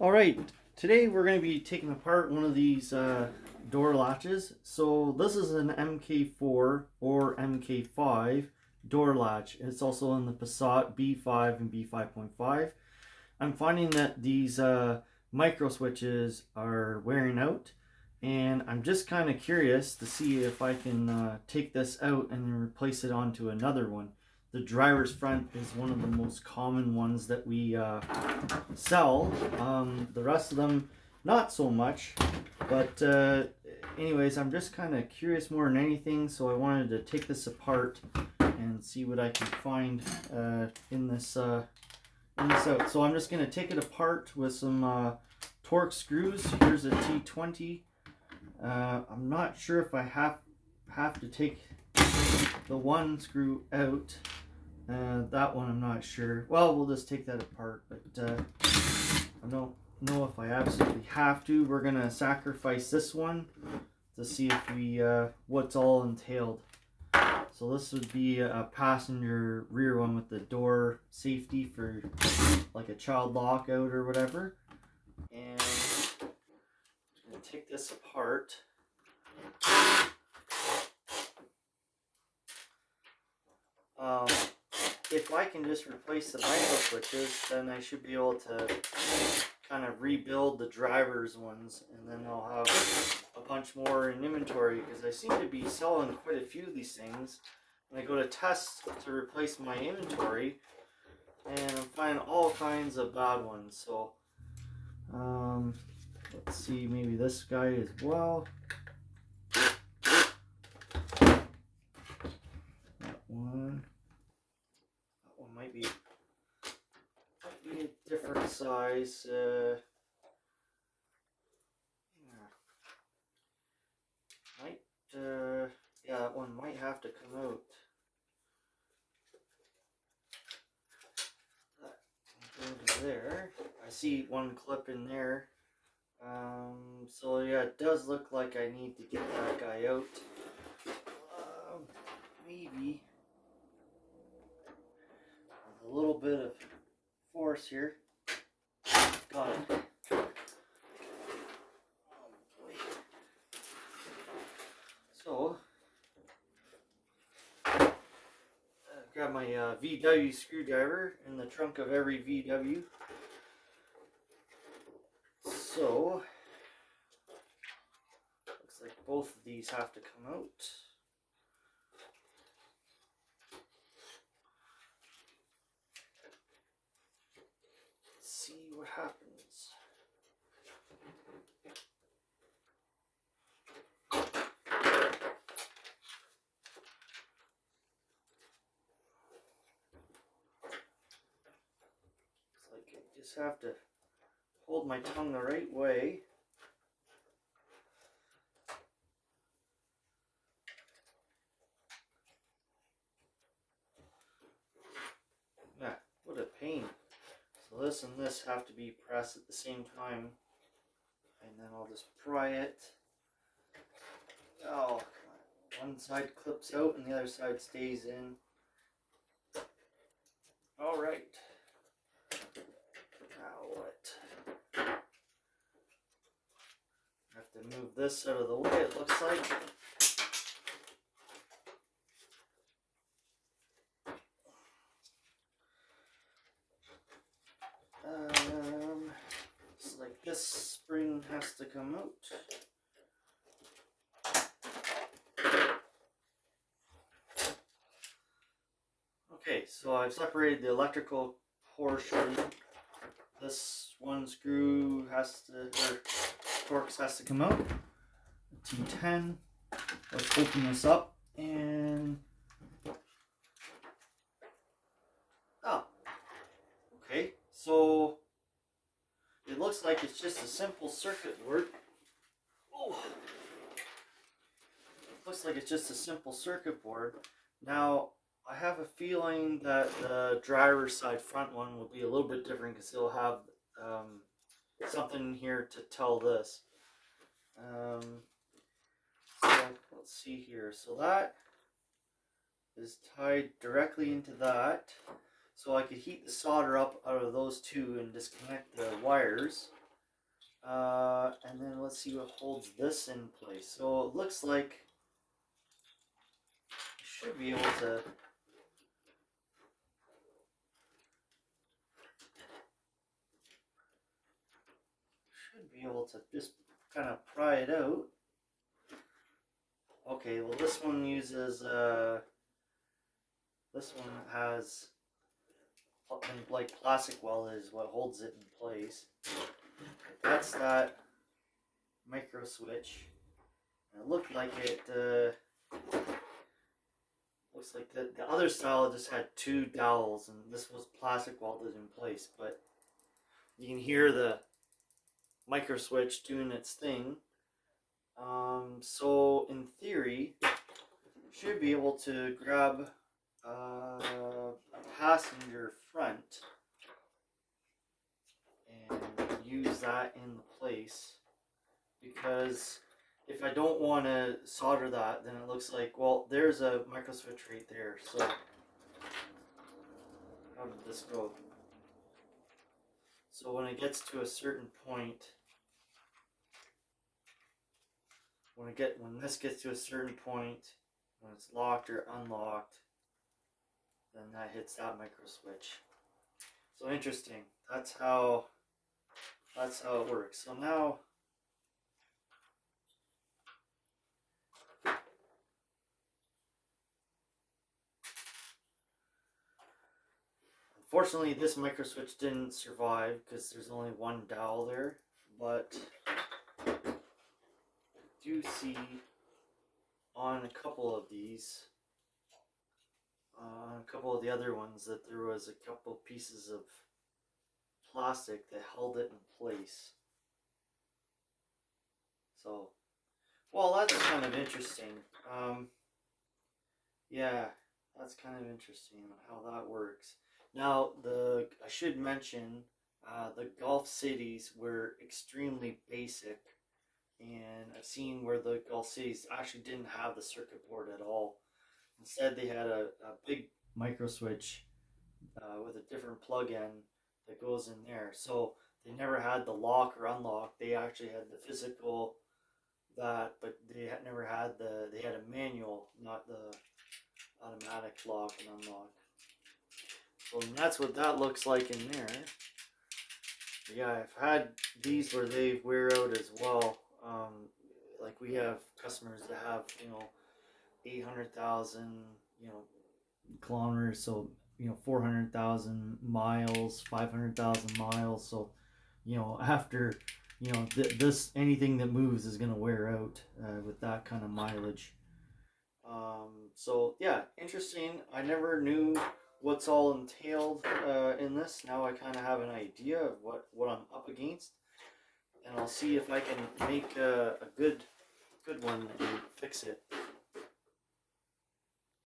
Alright, today we're going to be taking apart one of these door latches. So this is an MK4 or MK5 door latch. It's also in the Passat B5 and B5.5. I'm finding that these micro switches are wearing out, and I'm just kind of curious to see if I can take this out and replace it onto another one. The driver's front is one of the most common ones that we sell. The rest of them, not so much. But anyways, I'm just kind of curious more than anything, so I wanted to take this apart and see what I can find in this out. So I'm just going to take it apart with some Torx screws. Here's a T20. I'm not sure if I have to take the one screw out. That one I'm not sure. Well, we'll just take that apart, but I don't know if I absolutely have to. We're gonna sacrifice this one to see if we what's all entailed. So this would be a passenger rear one with the door safety for like a child lockout or whatever. And I'm gonna take this apart. If I can just replace the micro switches, then I should be able to kind of rebuild the driver's ones, and then I'll have a bunch more in inventory, because I seem to be selling quite a few of these things. And I go to test to replace my inventory, and I'm finding all kinds of bad ones. So let's see, maybe this guy as well. That one might be a different size. Yeah, that one might have to come out. That can go to there. I see one clip in there. So yeah, it does look like I need to get that guy out. Maybe with a little bit of force here. Got it. So, grab my VW screwdriver in the trunk of every VW. So, looks like both of these have to come out. Let's see what happens. Just have to hold my tongue the right way. Yeah, what a pain. So this and this have to be pressed at the same time. And then I'll just pry it. Oh, one side clips out and the other side stays in. Alright. Now what? I have to move this out of the way, it looks like. Looks like this spring has to come out. Okay, so I've separated the electrical portion. This one screw has to, or Torx has to come out. T10. Let's open this up and okay, so it looks like it's just a simple circuit board. Oh, looks like it's just a simple circuit board. Now I have a feeling that the driver's side front one will be a little bit different, because it'll have something here to tell this. So let's see here. So that is tied directly into that. So I could heat the solder up out of those two and disconnect the wires. And then let's see what holds this in place. So it looks like you should be able to just kind of pry it out. Okay, well this one uses this one has like plastic weld is what holds it in place. That's that micro switch. It looked like it looks like the other style just had two dowels, and this was plastic welded in place. But you can hear the micro switch doing its thing. So in theory, should be able to grab a passenger front and use that in the place, because if I don't want to solder that, then it looks like, well, there's a micro switch right there. So how did this go? So when it gets to a certain point, when this gets to a certain point, when it's locked or unlocked, then that hits that micro switch. So interesting. That's how it works. So now unfortunately this micro switch didn't survive because there's only one dowel there, but I do see on a couple of these, a couple of the other ones, that there was a couple pieces of plastic that held it in place. So, well, that's kind of interesting. Yeah, that's kind of interesting how that works. Now, I should mention the Gulf cities were extremely basic, and I've seen where the Gulf cities actually didn't have the circuit board at all. Instead, they had a big micro switch with a different plug-in that goes in there. So they never had the lock or unlock. They actually had the physical that, but they had never had they had a manual, not the automatic lock and unlock. So that's what that looks like in there. But yeah, I've had these where they wear out as well. Like we have customers that have 800,000 kilometers, so 400,000 miles, 500,000 miles. So after this, anything that moves is going to wear out with that kind of mileage. So yeah, interesting. I never knew what's all entailed in this. Now I kind of have an idea of what I'm up against, and I'll see if I can make a good one and fix it.